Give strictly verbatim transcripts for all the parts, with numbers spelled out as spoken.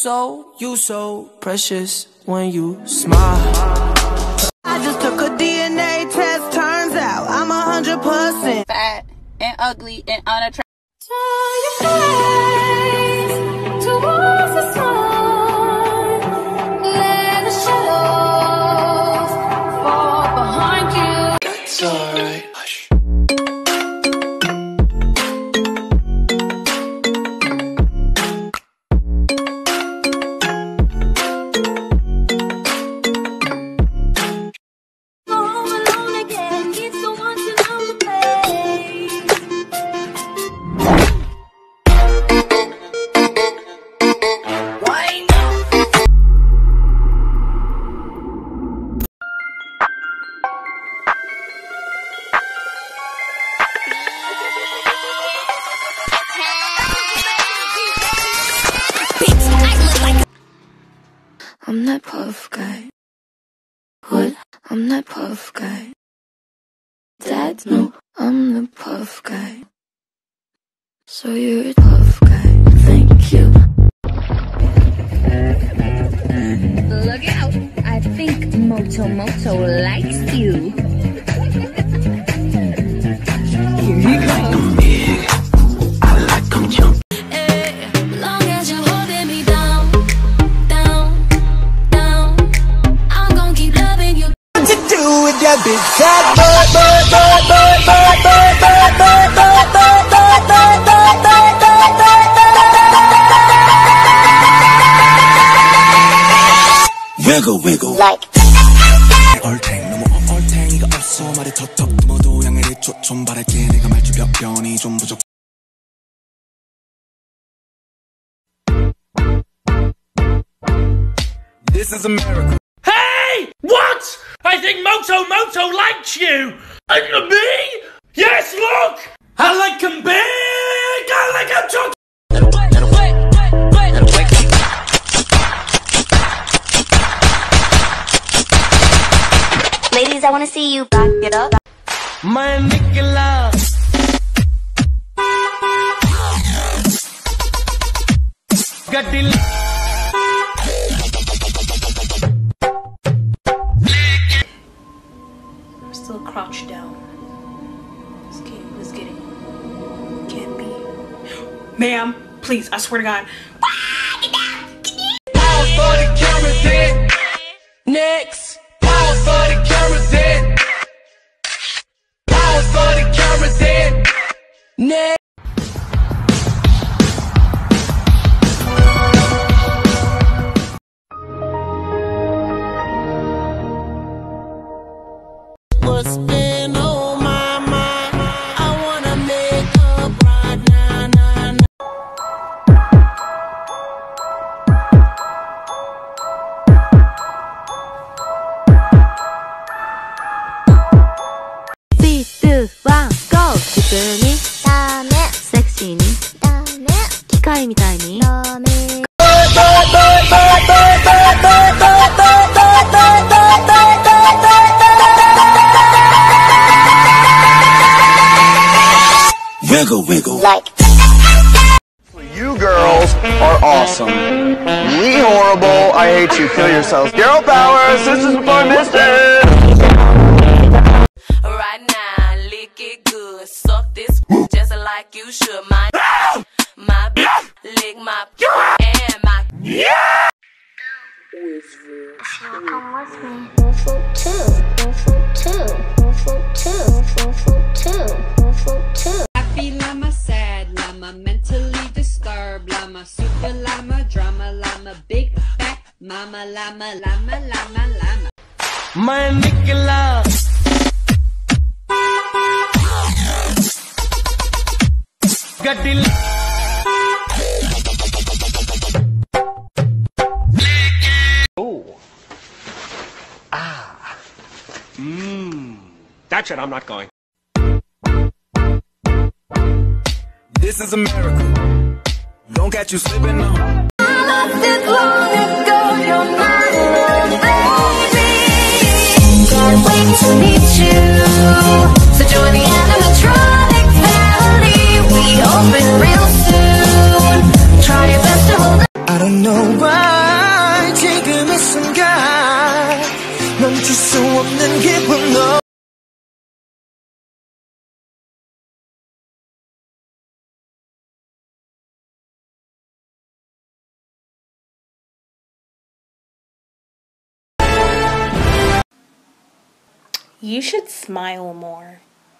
so, you so precious when you smile. I just took a D N A test, turns out I'm a hundred percent fat and ugly and unattractive. Turn your face towards the sun. Let the shadows fall behind you. That's alright. Hush. I'm that puff guy. What? I'm that puff guy. Dad? No, I'm the puff guy. So you're a puff guy. Thank you. Look out! I think Moto Moto likes you. Here he comes. I like them jump. Long as you're holding me down, down, down, I'm gonna keep loving you. What you do with that big fat boy, boy, boy, boy, boy, boy, boy, boy, boy, boy, boy, boy, boy, boy, boy, boy. Wiggle, wiggle. Like. 얼탱 너무 얼탱이가 없어 말이 턱턱 모두 양해를 줘 좀 바랄게 내가 말투 몇 변이 좀 부족. This is America. Hey! What? I think Moto Moto likes you! And me? Yes, look! I like him big! I like him tall! Ladies, I wanna see you back it up. My Nicola. Gadil. I'm still crouched down. This game is getting... can't be. Ma'am, please, I swear to God. Pause for the camera then. Next. Pause for the camera then. Pause for the camera then. Next. What's been on my mind? I wanna make up right now, now, now. three, two, one, go! 普通にダメセクシーにダメ機械みたいにダメ Wiggle, wiggle. Like. You girls are awesome. We horrible. I hate you. Kill yourselves. Girl power. Sisters before mister. Right now, lick it good. Suck this just like you should. My, my, lick my, and my. Yeah! Come with me. Waffle two. Waffle two. Waffle two. Waffle two. Waffle two. Happy llama, sad llama, mentally disturbed llama, super llama, drama llama, big fat mama llama, llama, llama, llama. My Nicola. Gadil. Oh. Ah. Mmm. That's it, I'm not going. This is America. Don't catch you slipping now. I loved it long ago, you're my little baby. Can't wait to meet you. So join the animatronic family. We open real soon. Try your best to hold on. I don't 너와 지금 이 순간 멈출 수 없는 기분 너 You should smile more.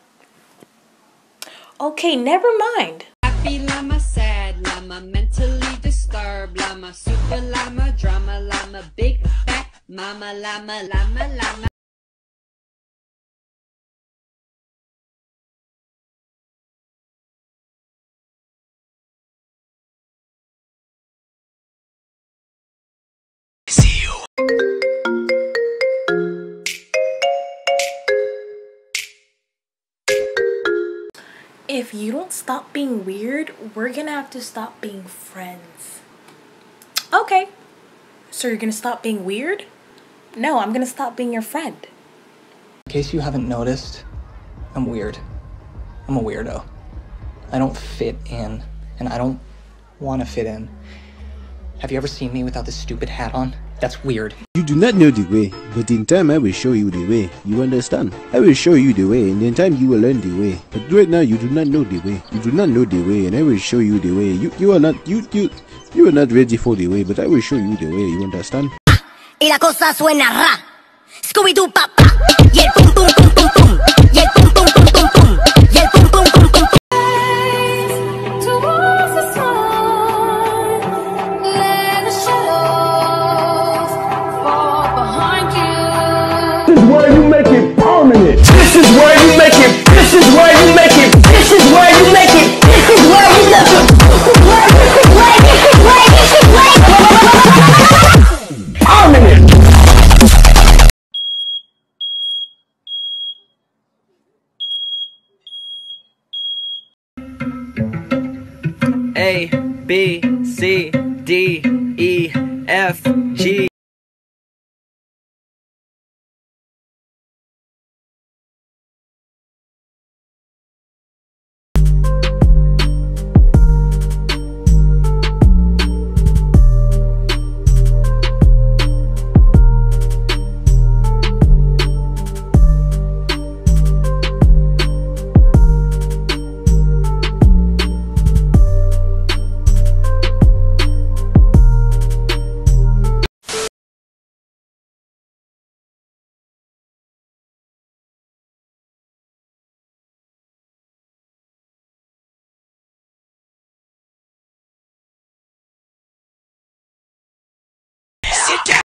Okay, never mind. Happy llama, sad llama, mentally disturbed llama, super llama, drama llama, big fat mama llama, llama, llama. See you. If you don't stop being weird, we're gonna have to stop being friends. Okay. So you're gonna stop being weird? No, I'm gonna stop being your friend. In case you haven't noticed, I'm weird. I'm a weirdo. I don't fit in, and I don't want to fit in. Have you ever seen me without this stupid hat on? That's weird. You do not know the way, but in time I will show you the way. You understand? I will show you the way, and in time you will learn the way. But right now you do not know the way. You do not know the way, and I will show you the way. You you are not you you you are not ready for the way, but I will show you the way. You understand? Y la cosa suena ra. Scooby Doo pa pa. Y el pum pum pum pum pum. Y el pum pum pum pum pum. Y el pum pum pum pum pum. This is where you make it permanent. This is where you make it. This is where you make it. This is where you make it. This is where you make it. This is where. This is where. This is where. This is where. Permanent. A, B, C, D, E, F, G. Sit down.